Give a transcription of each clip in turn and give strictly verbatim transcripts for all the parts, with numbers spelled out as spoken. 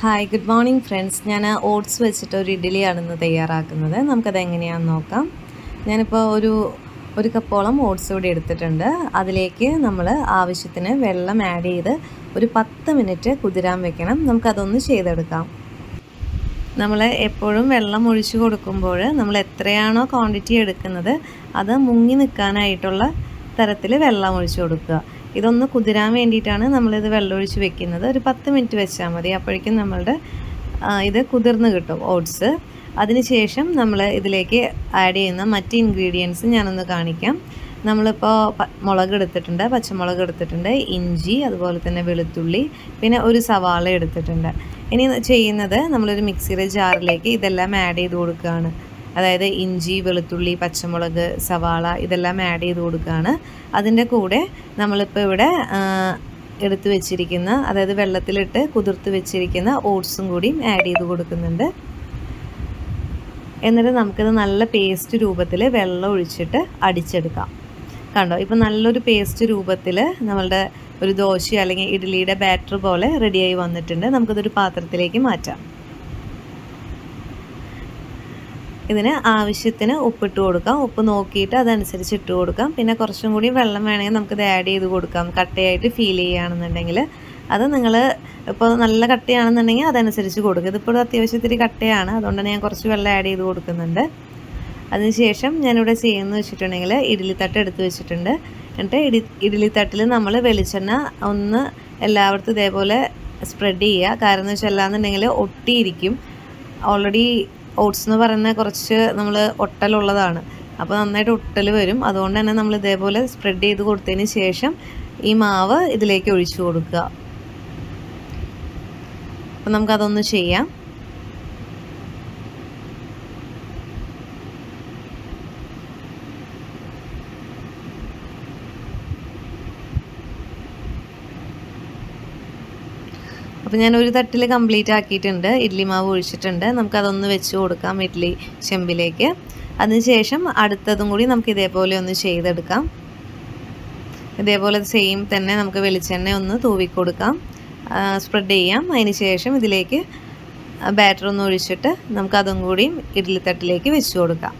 Hi good morning friends. ഞാൻ oats വെച്ചിട്ട് ഒരു ഇഡ്ഡലിയാണ് ഇന്ന് തയ്യാറാക്കുന്നത്. നമുക്കത് എങ്ങനെയാണെന്ന് നോക്കാം. ഞാനിപ്പോൾ ഒരു ഒരു കപ്പോളം ഓട്സ് ഇവിടെ എടുത്തിട്ടുണ്ട്. അതിലേക്ക് നമ്മൾ ആവശ്യത്തിന് വെള്ളം ആഡ് ചെയ്ത് ഒരു പത്ത് മിനിറ്റ് കുതിരാൻ വെക്കണം. നമുക്കതൊന്ന് ചെയ്തെടുക്കാം. നമ്മൾ എപ്പോഴും വെള്ളം ഒഴിച്ച് കൊടുക്കുമ്പോൾ നമ്മൾ എത്രയാണോ ക്വാണ്ടിറ്റി എടുക്കുന്നത് അത് മുങ്ങി നിൽക്കാനായിട്ടുള്ള തരത്തിൽ വെള്ളം ഒഴിച്ച് കൊടുക്കുക. ഇതൊന്ന് കുതിരാൻ വേണ്ടിയിട്ടാണ് നമ്മളിത് വെള്ളമൊഴിച്ച് വെക്കുന്നത്. ഒരു പത്ത് മിനിറ്റ് വെച്ചാൽ മതി. അപ്പോഴേക്കും നമ്മളുടെ ഇത് കുതിർന്ന് കിട്ടും ഓട്സ്. അതിനുശേഷം നമ്മൾ ഇതിലേക്ക് ആഡ് ചെയ്യുന്ന മറ്റ് ഇൻഗ്രീഡിയൻസ് ഞാനൊന്ന് കാണിക്കാം. നമ്മളിപ്പോൾ മുളക് എടുത്തിട്ടുണ്ട്, പച്ചമുളക് എടുത്തിട്ടുണ്ട്, ഇഞ്ചി, അതുപോലെ തന്നെ വെളുത്തുള്ളി, പിന്നെ ഒരു സവാള എടുത്തിട്ടുണ്ട്. ഇനി ചെയ്യുന്നത് നമ്മളൊരു മിക്സിയുടെ ജാറിലേക്ക് ഇതെല്ലാം ആഡ് ചെയ്ത് കൊടുക്കുകയാണ്. അതായത് ഇഞ്ചി, വെളുത്തുള്ളി, പച്ചമുളക്, സവാള ഇതെല്ലാം ആഡ് ചെയ്ത് കൊടുക്കുകയാണ്. അതിൻ്റെ കൂടെ നമ്മളിപ്പോൾ ഇവിടെ എടുത്ത് വെച്ചിരിക്കുന്ന, അതായത് വെള്ളത്തിലിട്ട് കുതിർത്ത് വെച്ചിരിക്കുന്ന ഓട്സും കൂടി ആഡ് ചെയ്ത് കൊടുക്കുന്നുണ്ട്. എന്നിട്ട് നമുക്കിത് നല്ല പേസ്റ്റ് രൂപത്തിൽ വെള്ളം ഒഴിച്ചിട്ട് അടിച്ചെടുക്കാം. കണ്ടോ, ഇപ്പോൾ നല്ലൊരു പേസ്റ്റ് രൂപത്തിൽ നമ്മളുടെ ഒരു ദോശ അല്ലെങ്കിൽ ഇഡ്ഡലിയുടെ ബാറ്റർ പോലെ റെഡിയായി വന്നിട്ടുണ്ട്. നമുക്കിതൊരു പാത്രത്തിലേക്ക് മാറ്റാം. ഇതിന് ആവശ്യത്തിന് ഉപ്പിട്ട് കൊടുക്കാം. ഉപ്പ് നോക്കിയിട്ട് അതനുസരിച്ച് ഇട്ട് കൊടുക്കാം. പിന്നെ കുറച്ചും കൂടി വെള്ളം വേണമെങ്കിൽ നമുക്കിത് ആഡ് ചെയ്ത് കൊടുക്കാം. കട്ടയായിട്ട് ഫീൽ ചെയ്യുകയാണെന്നുണ്ടെങ്കിൽ അത് നിങ്ങൾ ഇപ്പോൾ നല്ല കട്ടയാണെന്നുണ്ടെങ്കിൽ അതനുസരിച്ച് കൊടുക്കുക. ഇതിപ്പോൾ അത്യാവശ്യത്തിന് കട്ടയാണ്, അതുകൊണ്ട് ഞാൻ കുറച്ച് വെള്ളം ആഡ് ചെയ്ത് കൊടുക്കുന്നുണ്ട്. അതിനുശേഷം ഞാനിവിടെ ചെയ്യുന്നത് വെച്ചിട്ടുണ്ടെങ്കിൽ ഇഡ്ഡലി തട്ട് എടുത്ത് വെച്ചിട്ടുണ്ട്. എന്നിട്ട് ഇഡി ഇഡ്ഡലി തട്ടിൽ നമ്മൾ വെളിച്ചെണ്ണ ഒന്ന് എല്ലായിടത്തും ഇതേപോലെ സ്പ്രെഡ് ചെയ്യുക. കാരണം എന്ന് വെച്ചാൽ അല്ലാന്നുണ്ടെങ്കിൽ ഒട്ടിയിരിക്കും. ഓൾറെഡി ഓട്സ് എന്ന് പറയുന്ന കുറച്ച് നമ്മൾ ഒട്ടലുള്ളതാണ്, അപ്പോൾ നന്നായിട്ട് ഒട്ടൽ വരും. അതുകൊണ്ട് തന്നെ നമ്മൾ ഇതേപോലെ സ്പ്രെഡ് ചെയ്ത് കൊടുത്തതിന് ശേഷം ഈ മാവ് ഇതിലേക്ക് ഒഴിച്ചു കൊടുക്കുക. അപ്പോൾ നമുക്കതൊന്ന് ചെയ്യാം. അപ്പോൾ ഞാൻ ഒരു തട്ടിൽ കംപ്ലീറ്റ് ആക്കിയിട്ടുണ്ട്. ഇഡ്ഡലി മാവ് ഒഴിച്ചിട്ടുണ്ട്. നമുക്കതൊന്ന് വെച്ച് കൊടുക്കാം ഇഡ്ഡലി ചെമ്പിലേക്ക്. അതിനുശേഷം അടുത്തതും കൂടി നമുക്ക് ഇതേപോലെ ഒന്ന് ചെയ്തെടുക്കാം. ഇതേപോലെ സെയിം തന്നെ നമുക്ക് വെളിച്ചെണ്ണ ഒന്ന് തൂവിക്കൊടുക്കാം, സ്പ്രെഡ് ചെയ്യാം. അതിന് ശേഷം ഇതിലേക്ക് ബാറ്റർ ഒന്ന് ഒഴിച്ചിട്ട് നമുക്കതും കൂടി ഇഡ്ഡലി തട്ടിലേക്ക് വെച്ച് കൊടുക്കാം.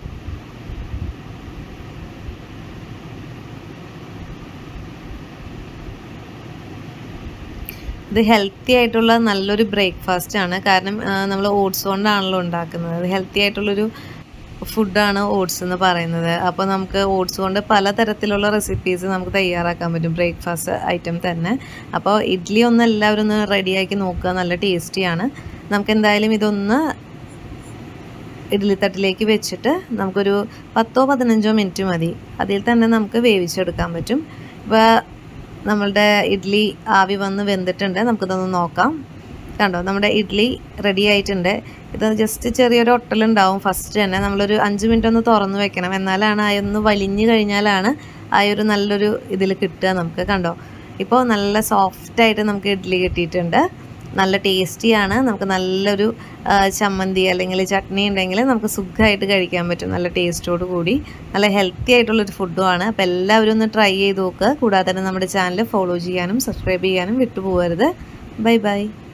ഇത് ഹെൽത്തി ആയിട്ടുള്ള നല്ലൊരു ബ്രേക്ക്ഫാസ്റ്റ് ആണ്. കാരണം നമ്മൾ ഓട്സ് കൊണ്ടാണല്ലോ ഉണ്ടാക്കുന്നത്. ഹെൽത്തി ആയിട്ടുള്ളൊരു ഫുഡാണ് ഓട്സ് എന്ന് പറയുന്നത്. അപ്പോൾ നമുക്ക് ഓട്സ് കൊണ്ട് പലതരത്തിലുള്ള റെസിപ്പീസ് നമുക്ക് തയ്യാറാക്കാൻ പറ്റും, ബ്രേക്ക്ഫാസ്റ്റ് ഐറ്റം തന്നെ. അപ്പോൾ ഇഡ്ഡലി ഒന്ന് എല്ലാവരും ഒന്ന് റെഡിയാക്കി നോക്കുക, നല്ല ടേസ്റ്റിയാണ്. നമുക്ക് എന്തായാലും ഇതൊന്ന് ഇഡ്ഡലി തട്ടിലേക്ക് വെച്ചിട്ട് നമുക്കൊരു പത്തോ പതിനഞ്ചോ മിനിറ്റ് മതി. അതിൽ തന്നെ നമുക്ക് വേവിച്ചെടുക്കാൻ പറ്റും. ഇപ്പോൾ നമ്മളുടെ ഇഡ്ഡലി ആവി വന്ന് വെന്തിട്ടുണ്ട്. നമുക്കിതൊന്ന് നോക്കാം. കണ്ടോ, നമ്മുടെ ഇഡ്ഡലി റെഡി ആയിട്ടുണ്ട്. ഇത് ജസ്റ്റ് ചെറിയൊരു ഒട്ടലുണ്ടാവും ഫസ്റ്റ് തന്നെ. നമ്മളൊരു അഞ്ച് മിനിറ്റ് ഒന്ന് തുറന്ന് വെക്കണം. എന്നാലാണ് ആ ഒന്ന് വലിഞ്ഞു കഴിഞ്ഞാലാണ് ആ ഒരു നല്ലൊരു ഇതിൽ കിട്ടുക നമുക്ക്. കണ്ടോ, ഇപ്പോൾ നല്ല സോഫ്റ്റായിട്ട് നമുക്ക് ഇഡ്ഡലി കിട്ടിയിട്ടുണ്ട്. നല്ല ടേസ്റ്റിയാണ്. നമുക്ക് നല്ലൊരു ചമ്മന്തി അല്ലെങ്കിൽ ചട്നി ഉണ്ടെങ്കിൽ നമുക്ക് സുഖമായിട്ട് കഴിക്കാൻ പറ്റും, നല്ല ടേസ്റ്റോട് കൂടി. നല്ല ഹെൽത്തി ആയിട്ടുള്ളൊരു ഫുഡുമാണ്. അപ്പോൾ എല്ലാവരും ഒന്ന് ട്രൈ ചെയ്ത് നോക്കുക. കൂടാതെ തന്നെ നമ്മുടെ ചാനൽ ഫോളോ ചെയ്യാനും സബ്സ്ക്രൈബ് ചെയ്യാനും വിട്ടുപോകരുത്. Bye bye.